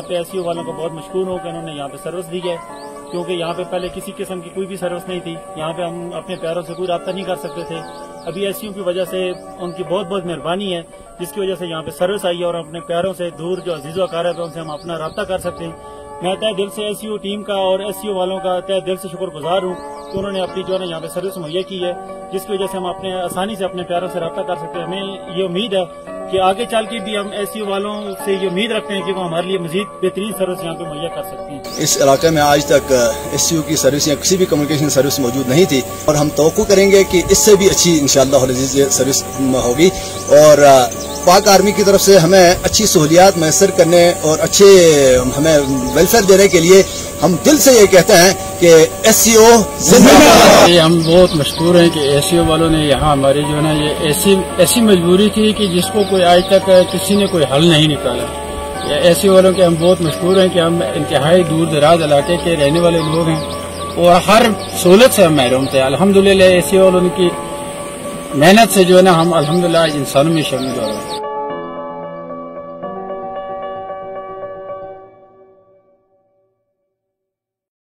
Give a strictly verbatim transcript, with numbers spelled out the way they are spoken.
پہ S C او والوں کو بہت مشکور ہوں کہ انہوں نے یہاں پہ سروس دی ہے، کیونکہ یہاں پہ پہلے کسی قسم کی کوئی بھی سروس نہیں تھی. یہاں پہ ہم اپنے پیاروں سے کوئی رابطہ نہیں کر سکتے تھے. ابھی ایس سی او کی وجہ سے ان کی بہت بہت مہربانی ہے، جس کی وجہ سے یہاں پہ سروس آئی ہے اور اپنے پیاروں سے دور جو عزیز و اقارب ہے ان سے ہم اپنا رابطہ کر سکتے ہیں. میں تہ دل سے ایس سی او ٹیم کا اور ایس سی او والوں کا تہ دل سے شکر گزار ہوں کہ انہوں نے اپنی جو ہے نا یہاں پہ سروس مہیا کی ہے، جس کی وجہ سے ہم اپنے آسانی سے اپنے پیاروں سے رابطہ کر سکتے ہیں. ہمیں یہ امید ہے کہ آگے چل کے بھی ہم ایس سی او والوں سے یہ امید رکھتے ہیں کہ وہ ہمارے لیے مزید بہترین سروس یہاں پہ مہیا کر سکتے ہیں. اس علاقے میں آج تک ایس سی او کی سروس یا کسی بھی کمیونیکیشن سروس موجود نہیں تھی، اور ہم توقع کریں گے کہ اس سے بھی اچھی انشاءاللہ العزیز سروس ہوگی. اور پاک آرمی کی طرف سے ہمیں اچھی سہولیات میسر کرنے اور اچھے ہمیں ویلفیئر دینے کے لیے ہم دل سے یہ کہتے ہیں کہ ایس سی او زندہ باد. ہم بہت مشکور ہیں کہ ایس سی او والوں نے یہاں ہماری جو ہے نا یہ ایسی ایسی مجبوری تھی کہ جس کو کوئی آج تک کسی نے کوئی حل نہیں نکالا. ایس سی او والوں کے ہم بہت مشکور ہیں کہ ہم انتہائی دور دراز علاقے کے رہنے والے لوگ ہیں اور ہر سہولت سے ہم محروم تھے. الحمدللہ ایس سی او والوں کی محنت سے جو ہے نا ہم الحمدللہ انسانوں میں شامل ہو رہے ہیں.